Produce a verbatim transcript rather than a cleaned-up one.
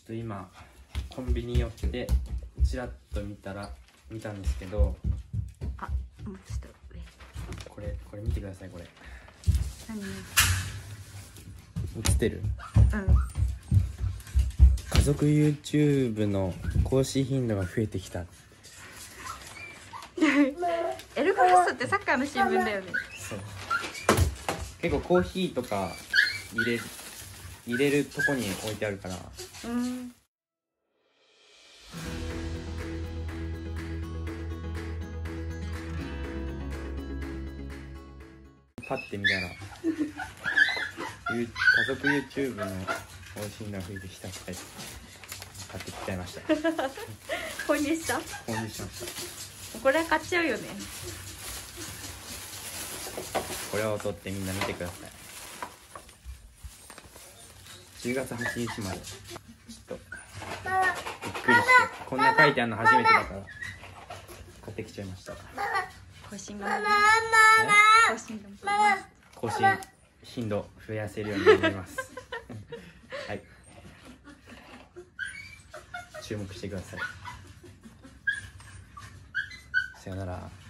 と今コンビニ寄ってちらっと見たら見たんですけど、 あ、もうちょっと上。 これこれ見てください。これ何？ 映ってる？ うん。 家族 YouTube の更新頻度が増えてきた。 エルゴフスってサッカーの新聞だよね。 そう。結構コーヒーとか入れる入れるとこに置いてあるから。 うん。 パッて見たら家族 YouTube の更新が増えてきたって書いて買ってきちゃいました。 購入した？ 購入しました。 これは買っちゃうよね。 これを撮ってみんな見てください。じゅうがつはちにちまでちょっとびっくりして、こんな書いてあるの初めてだから買ってきちゃいました。 更新が更新が更新頻度増やせるように頑張ります。はい、注目してください。さよなら。